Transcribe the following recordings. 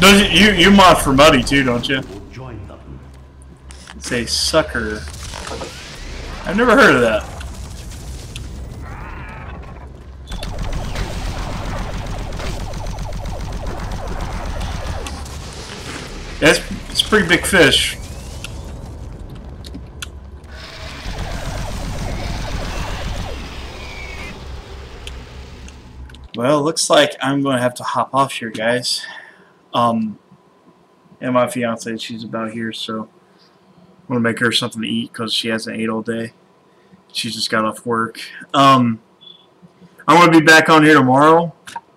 Don't you mod for Muddy too, don't you? Say sucker. I've never heard of that. It's a pretty big fish. Well, looks like I'm going to have to hop off here, guys. And my fiance, she's about here, so I'm going to make her something to eat because she hasn't ate all day. She just got off work. I'm going to be back on here tomorrow.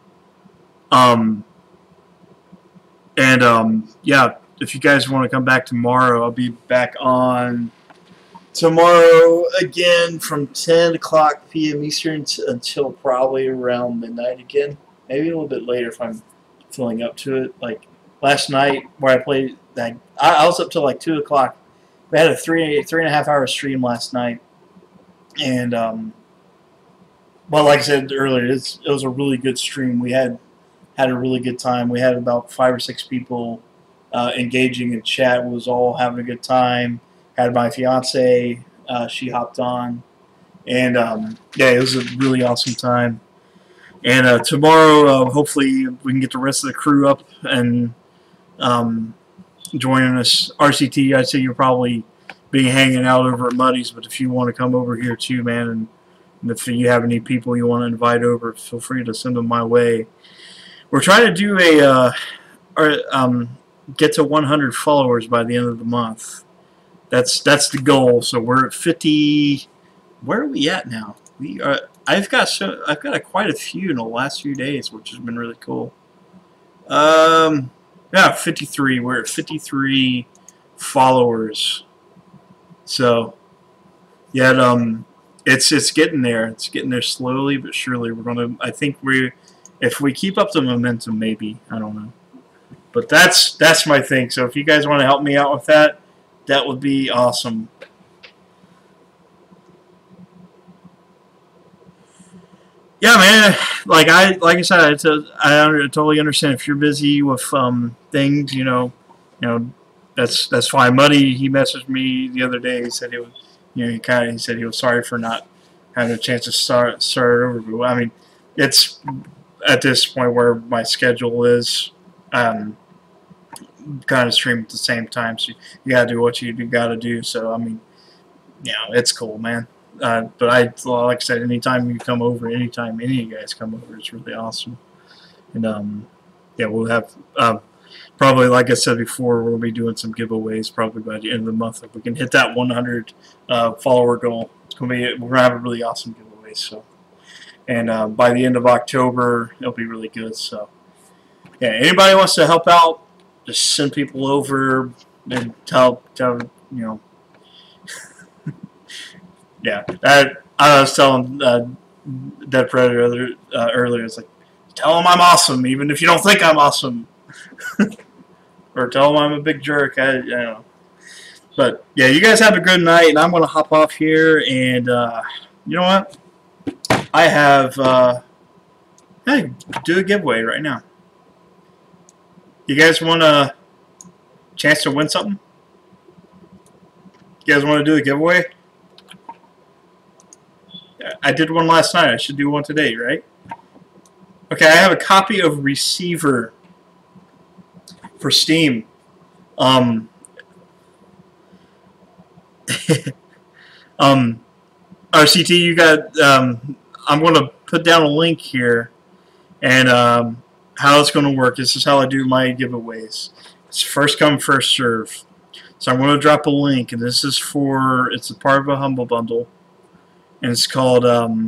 Yeah, if you guys want to come back tomorrow, I'll be back on tomorrow again from 10 o'clock p.m. Eastern until probably around midnight again. Maybe a little bit later if I'm feeling up to it. Like last night where I played, I was up till like 2 o'clock. We had a 3.5 hour stream last night. And, well, like I said earlier, it was a really good stream. We had a really good time. We had about 5 or 6 people engaging in chat. We was all having a good time. Had my fiance, she hopped on, and yeah, it was a really awesome time. And tomorrow, hopefully, we can get the rest of the crew up and joining us. RCT, I'd say you'll probably be hanging out over at Muddy's, but if you want to come over here too, man, and if you have any people you want to invite over, feel free to send them my way. We're trying to do get to 100 followers by the end of the month. That's the goal. So we're at 50. Where are we at now? We are. I've got quite a few in the last few days, which has been really cool. Yeah, 53. We're at 53 followers. So yeah, it's getting there. It's getting there slowly but surely. We're gonna. I think if we keep up the momentum, maybe, I don't know. But that's my thing. So if you guys want to help me out with that, that would be awesome. Yeah, man. Like I said, I totally understand if you're busy with things. You know, that's fine. Muddy, he messaged me the other day. He said he was, he said he was sorry for not having a chance to start over. But I mean, it's at this point where my schedule is kind of stream at the same time, so you gotta do what you gotta do. So I mean, it's cool, man. But like I said, anytime you come over, anytime any of you guys come over, it's really awesome. And yeah, we'll have probably, like I said before, we'll be doing some giveaways probably by the end of the month. If we can hit that 100 follower goal, we're gonna have a really awesome giveaway. So, and by the end of October, it'll be really good. So, yeah, anybody wants to help out, just send people over and tell yeah. I was telling Dead Predator earlier, it's like, tell them I'm awesome, even if you don't think I'm awesome. Or tell them I'm a big jerk. I don't know. But, yeah, you guys have a good night, and I'm going to hop off here, and you know what? I have, hey, do a giveaway right now. You guys want a chance to win something? You guys want to do a giveaway? I did one last night. I should do one today, right? Okay, I have a copy of Receiver for Steam. RCT, you got, I'm going to put down a link here, and how it's going to work. This is how I do my giveaways. It's first come, first serve. So I'm going to drop a link, and this is it's a part of a Humble Bundle, and it's called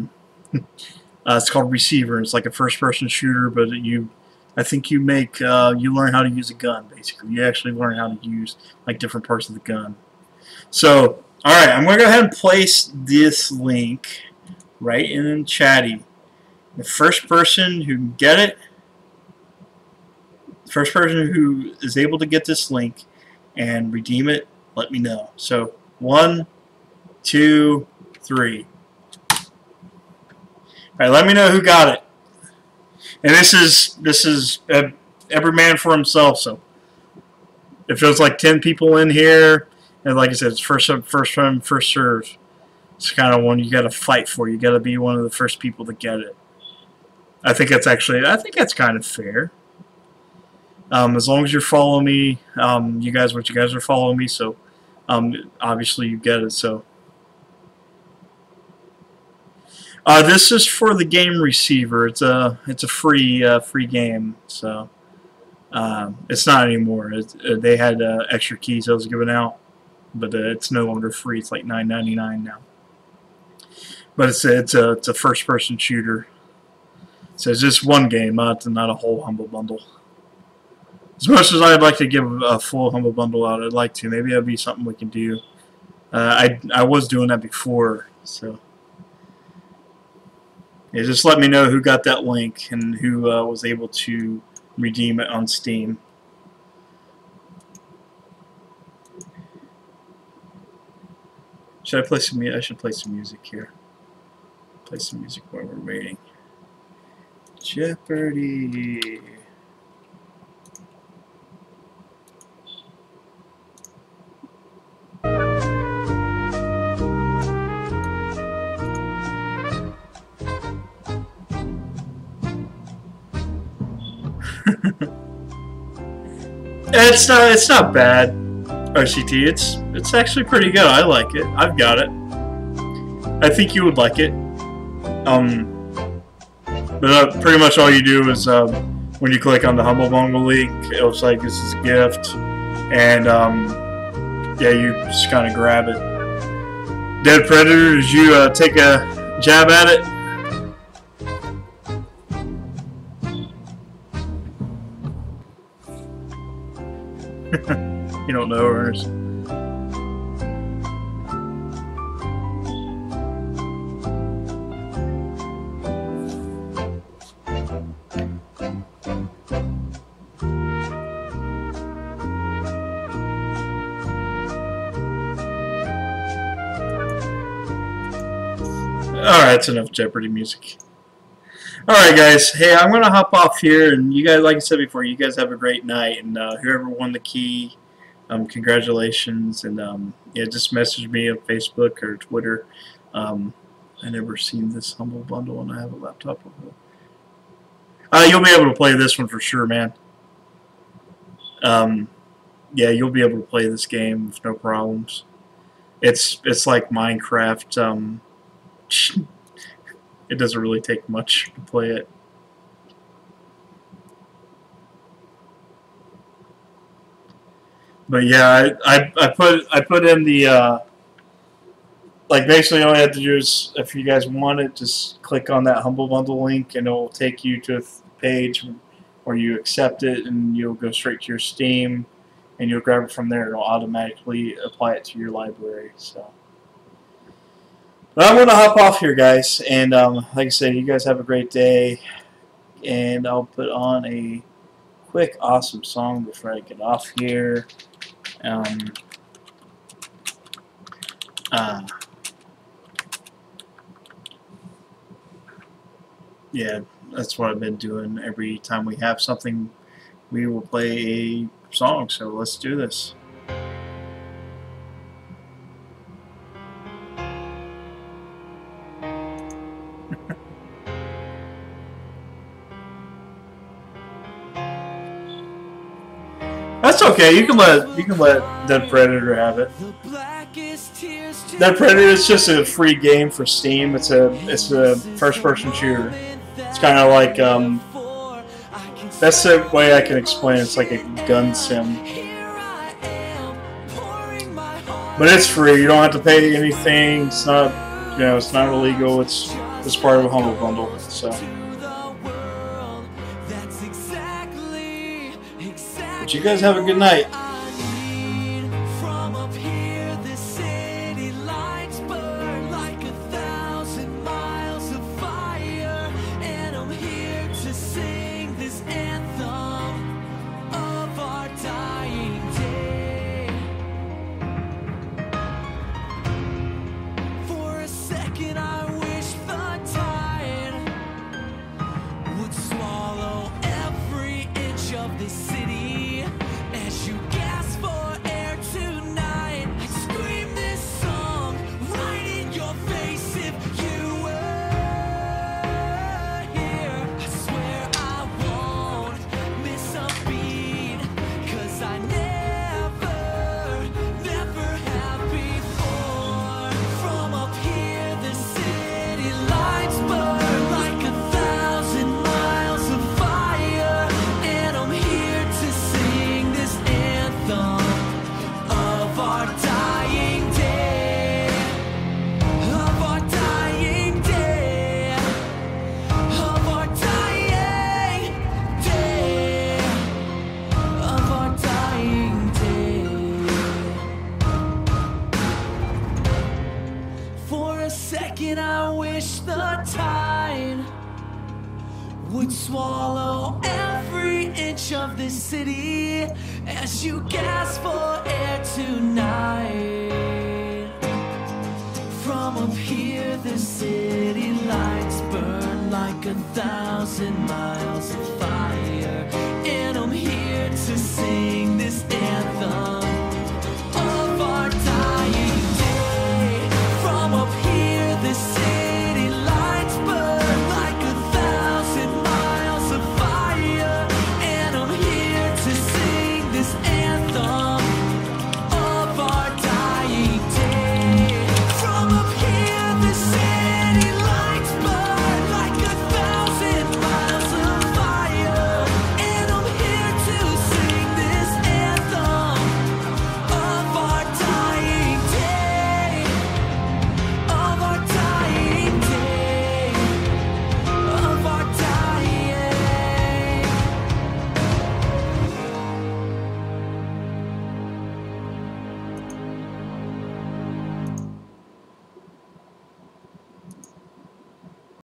Receiver. It's like a first-person shooter, but I think you learn how to use a gun. Basically, you actually learn how to use like different parts of the gun. So, all right, I'm going to go ahead and place this link right in chatty. The first person who can get it. First person who is able to get this link and redeem it, let me know. So 1, 2, 3. All right, let me know who got it. And this is every man for himself. So if there's like 10 people in here, and like I said, it's first come, first serve. It's kind of one you got to fight for. You got to be one of the first people to get it. I think that's kind of fair. As long as you're following me, you guys are following me, so obviously you get it. So this is for the game receiver. It's a free game. So it's not anymore. They had extra keys I was giving out, but it's no longer free. It's like $9.99 now. But it's a first-person shooter. So it's just one game, not a whole Humble Bundle. As much as I'd like to give a full Humble Bundle out, I'd like to. Maybe that'd be something we can do. I was doing that before, so yeah, just let me know who got that link and who was able to redeem it on Steam. Should I play some music? I should play some music here. Play some music while we're waiting. Jeopardy! It's not bad, RCT. It's actually pretty good. I like it. I've got it. I think you would like it. But pretty much all you do is when you click on the Humble Bundle link, it looks like this is a gift, and yeah, you just kind of grab it. Dead Predator, did you take a jab at it? You don't know, Ernest. Alright, that's enough Jeopardy music. Alright guys, hey, I'm going to hop off here, and you guys, like I said before, you guys have a great night, and whoever won the key, congratulations, and yeah, just message me on Facebook or Twitter. I never seen this Humble Bundle, and I have a laptop with it. You'll be able to play this one for sure, man. Yeah, you'll be able to play this game with no problems. It's like Minecraft. It doesn't really take much to play it. But yeah, I put in the like basically all you have to do is, if you guys want it, just click on that Humble Bundle link and it will take you to a page where you accept it, and you'll go straight to your Steam and you'll grab it from there. It'll automatically apply it to your library. So. But I'm going to hop off here, guys, and like I said, you guys have a great day, and I'll put on a quick awesome song before I get off here. Yeah, that's what I've been doing. Every time we have something, we will play a song, so let's do this. That's okay. You can let Dead Predator have it. Dead Predator is just a free game for Steam. It's a first-person shooter. It's kind of like that's the way I can explain it. It's like a gun sim, but it's free. You don't have to pay anything. It's not, it's not illegal. It's part of a Humble Bundle. So. But you guys have a good night. Of the swallow every inch of this city as you gasp for air tonight. From up here the city lights burn like 1,000 miles.